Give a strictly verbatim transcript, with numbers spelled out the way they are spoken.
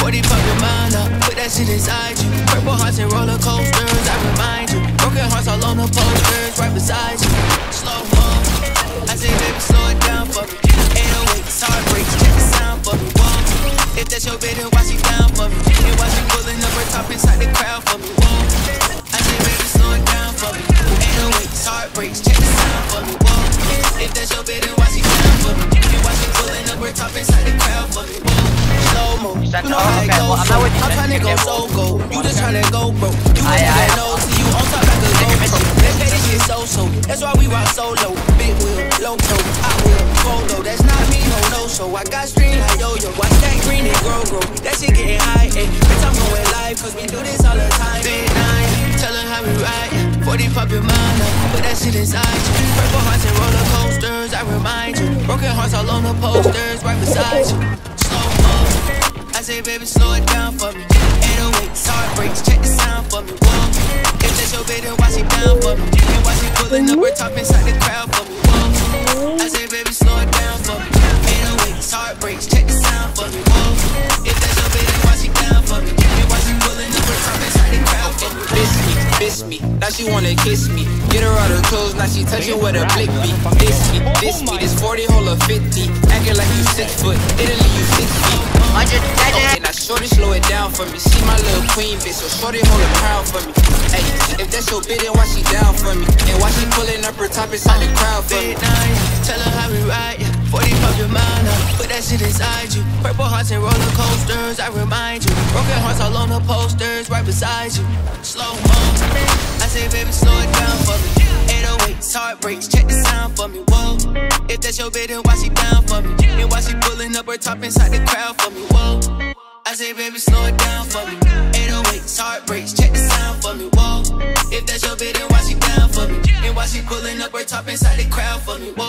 forty pop your mind up, put that shit inside you. Purple hearts and roller coasters, I remind you. Broken hearts all on the posters, right beside you. Slow mo, I say baby slow it down for me. eight oh eight, heartbreaks, check the sound for me. Whoa, if that's your bitch, then why she down for me? And why she pulling up her top inside the crowd for me? Whoa, I say baby slow it down for me. eight oh eight, heartbreaks, check the sound for me. Whoa, if that's your bitch, then why she down for me? And why she pulling up her top inside the crowd for me? Slow mo, you know how it goes. So I'm tryna go so go, you just tryna go bro. You ain't got no, see you on top like a GoPro. Let's pay this shit so so. That's why we rock solo. Big wheel, low toe, I will photo. That's not me, no no show. I got stream like yo yo. Watch that green and grow grow. That shit getting high, eh? Bitch I'm going live, cause we do this all the time. Big nine, tell her how we ride. forty pop your mind up, put that shit inside you. Purple hearts and roller coasters, I remind you. Broken hearts all on the posters, right beside you. Slow mo, I say baby slow it down for me. eight oh eight, heartbreaks, check the sound for me. Whoa, if that's your bitch, then why she down for me? And why she pulling up her top inside the crowd for me? Whoa, I say baby slow it down for me. eight oh eight, heartbreaks, check the sound for me. Whoa, if that's your bitch, then why she down for me? And why she pulling up her top inside the crowd for me? Miss me, miss me, now she wanna kiss me. Get her out her clothes, now she touching with her blick beat. This me, this me, this forty hole of fifty. Acting like you six foot, Italy you six feet. Okay, now shorty slow it down for me. See my little queen bitch, so shorty hold a crown for me. Hey, if that's your bitch, then why she down for me? And why she pulling up her top inside the crowd for me? Big nine, tell her how we ride, yeah. forty pop your mind up, put that shit inside you. Purple hearts and roller coasters, I remind you. Broken hearts all on the posters, right beside you. Slow mo, I say baby slow it down for me. eight oh eight, heartbreaks, check the sound for me. Whoa, if that's your bitch, then why she down for me? And why she pulling up her top inside the crowd for me? Whoa, I say baby slow it down for me. eight oh eight, heartbreaks, check the sound for me. Whoa, if that's your bitch, then why she down for me? And why she pulling up her top inside the crowd for me? Whoa.